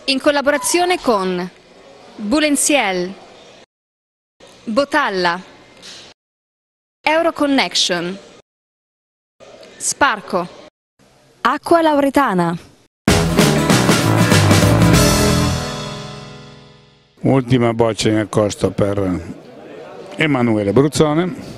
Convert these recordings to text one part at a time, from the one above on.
in collaborazione con Bulenziel, Botalla, Euroconnection, Sparco, Acqua Lauretana. Ultima boccia in accosto per Emanuele Bruzzone.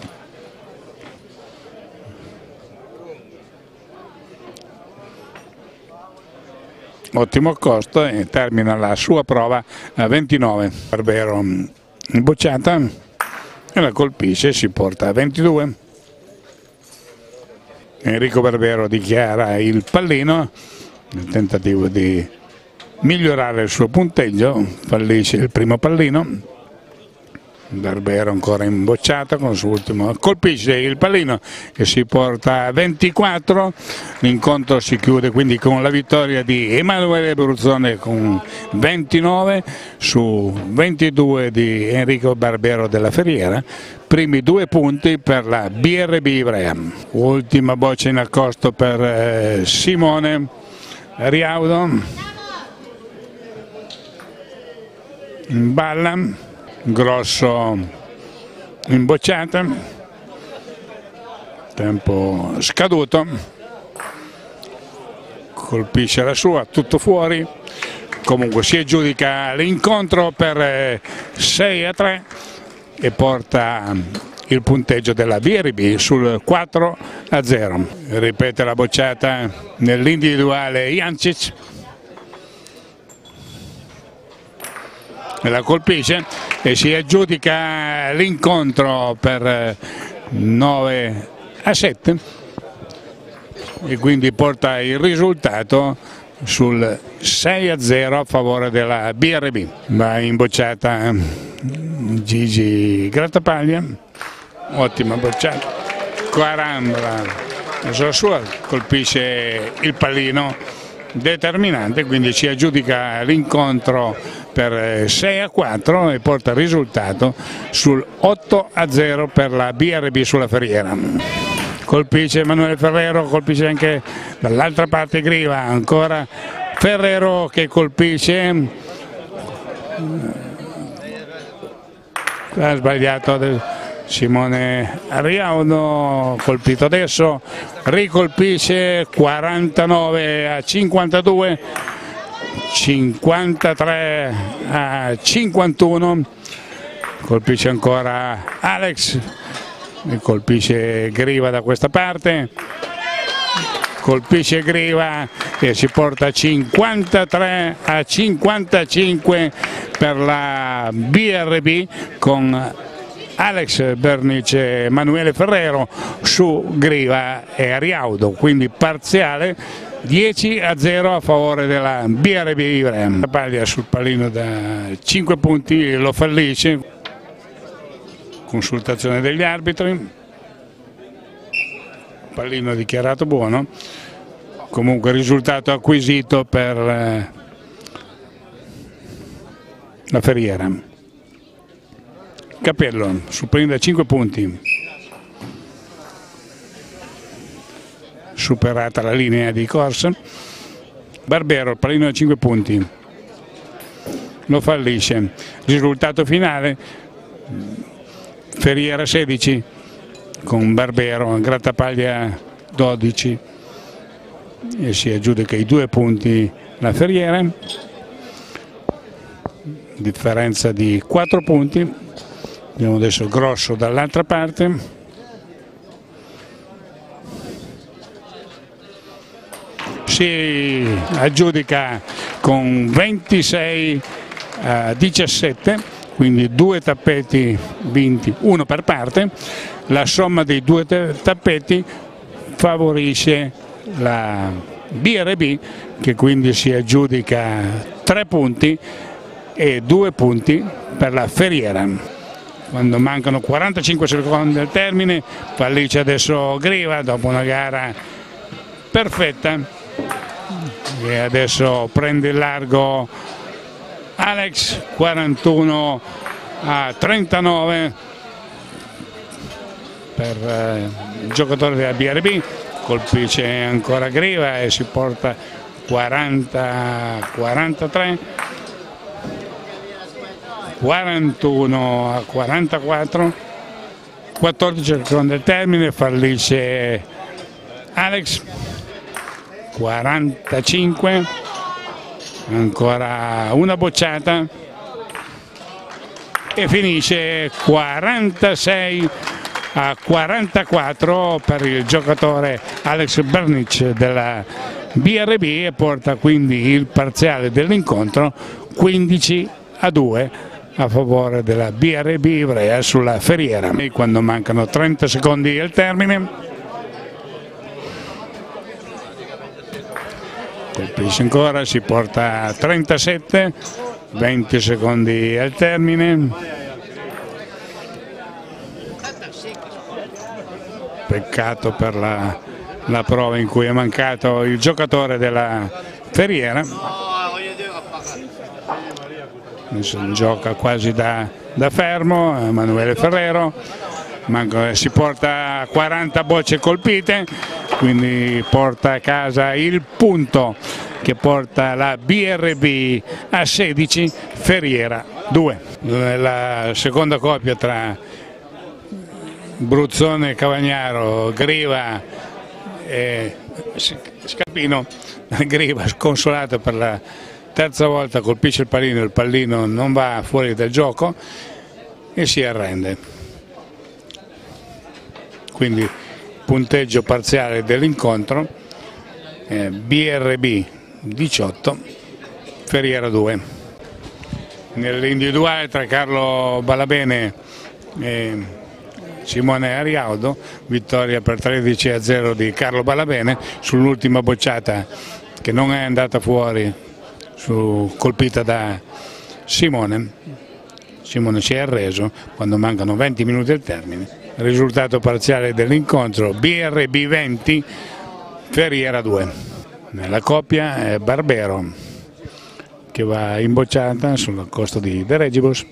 Ottimo accosto e termina la sua prova a 29. Barbero in bocciata e la colpisce, si porta a 22. Enrico Barbero dichiara il pallino nel tentativo di migliorare il suo punteggio, fallisce il primo pallino. Barbero ancora in bocciata con il suo ultimo, colpisce il pallino che si porta a 24. L'incontro si chiude quindi con la vittoria di Emanuele Bruzzone con 29 su 22 di Enrico Barbero della Ferriera. Primi 2 punti per la BRB Ivrea. Ultima boccia in accosto per Simone Riaudo. In balla. Grosso in bocciata, tempo scaduto, colpisce la sua, tutto fuori, comunque si aggiudica l'incontro per 6-3 e porta il punteggio della BRB sul 4-0. Ripete la bocciata nell'individuale Jancic. La colpisce e si aggiudica l'incontro per 9-7 e quindi porta il risultato sul 6-0 a favore della BRB. Va in bocciata Gigi Grattapaglia, ottima bocciata, Quarambra la sua, colpisce il pallino determinante, quindi si aggiudica l'incontro per 6-4 e porta il risultato sul 8-0 per la BRB sulla Ferriera. Colpisce Emanuele Ferrero, colpisce anche dall'altra parte Griva, ancora Ferrero che colpisce, ha sbagliato Simone Riaudo, colpito adesso, ricolpisce 49-52, 53-51, colpisce ancora Alex, colpisce Griva da questa parte, colpisce Griva e si porta 53-55 per la BRB con Alex Bernice, Emanuele Ferrero su Griva e Riaudo, quindi parziale 10-0 a favore della BRB Ivrea. Paglia sul pallino da 5 punti, lo fallisce, consultazione degli arbitri, pallino dichiarato buono, comunque risultato acquisito per la Ferriera. Capello sul pallino da 5 punti, superata la linea di corsa. Barbero, il pallino da 5 punti, lo fallisce. Risultato finale Ferriera 16 con Barbero, Grattapaglia 12 e si aggiudica i 2 punti la Ferriera, differenza di 4 punti. Abbiamo adesso Grosso dall'altra parte, si aggiudica con 26-17, quindi 2 tappeti vinti, uno per parte. La somma dei 2 tappeti favorisce la BRB che quindi si aggiudica 3 punti e 2 punti per la Ferriera. Quando mancano 45 secondi al termine, fallisce adesso Griva dopo una gara perfetta e adesso prende il largo Alex, 41-39 per il giocatore della BRB, colpisce ancora Griva e si porta 40-43. 41 a 44, 14 secondi al termine, fallisce Alex, 45, ancora una bocciata e finisce 46 a 44 per il giocatore Alex Bernic della BRB e porta quindi il parziale dell'incontro 15 a 2 a favore della BRB Ivrea sulla Ferriera. E quando mancano 30 secondi al termine, colpisce ancora, si porta a 37, 20 secondi al termine. Peccato per la prova in cui è mancato il giocatore della Ferriera. Adesso gioca quasi da fermo Emanuele Ferrero, si porta a 40 bocce colpite, quindi porta a casa il punto che porta la BRB a 16, Ferriera 2. La seconda coppia tra Bruzzone Cavagnaro, Griva e Scarpino. Griva sconsolato per la terza volta, colpisce il pallino non va fuori dal gioco e si arrende. Quindi punteggio parziale dell'incontro, BRB 18, Ferriera 2. Nell'individuale tra Carlo Balabene e Simone Ariaudo, vittoria per 13 a 0 di Carlo Balabene sull'ultima bocciata che non è andata fuori, colpita da Simone. Simone si è arreso quando mancano 20 minuti al termine. Risultato parziale dell'incontro: BRB 20, Ferriera 2. Nella coppia è Barbero che va in bocciata sul costo di De Regibus.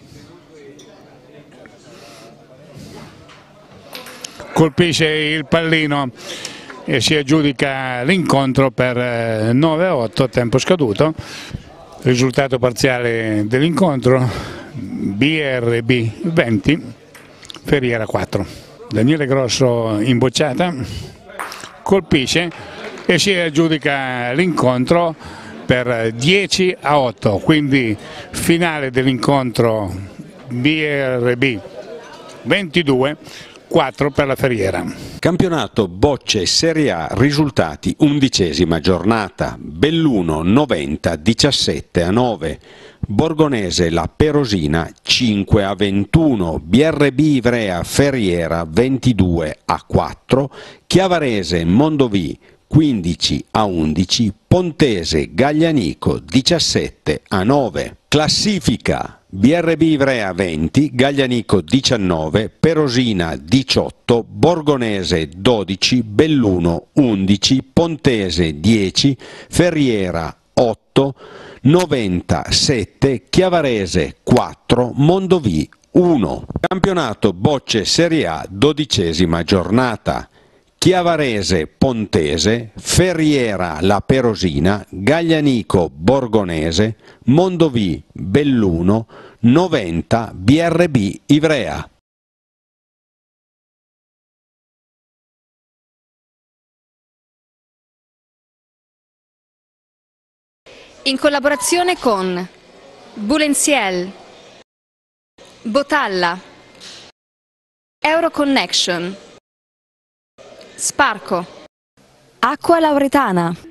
Colpisce il pallino e si aggiudica l'incontro per 9 a 8, tempo scaduto. Risultato parziale dell'incontro: BRB 20, Ferriera 4. Daniele Grosso in bocciata, colpisce e si aggiudica l'incontro per 10 a 8, quindi finale dell'incontro BRB 22, 4 per la Ferriera. Campionato bocce Serie A, risultati: 11ª giornata, Belluno 90 17 a 9, Borgonese La Perosina 5 a 21, BRB Ivrea Ferriera 22 a 4, Chiavarese Mondovì 15 a 11, Pontese Gaglianico 17 a 9. Classifica: BRB Ivrea 20, Gaglianico 19, Perosina 18, Borgonese 12, Belluno 11, Pontese 10, Ferriera 8, 90 7, Chiavarese 4, Mondovì 1. Campionato bocce Serie A, 12ª giornata. Chiavarese Pontese, Ferriera La Perosina, Gaglianico Borgonese, Mondovì Belluno, 90 BRB Ivrea. In collaborazione con Bulenziel, Botalla, Euroconnection, Sparco, Acqua Lauretana.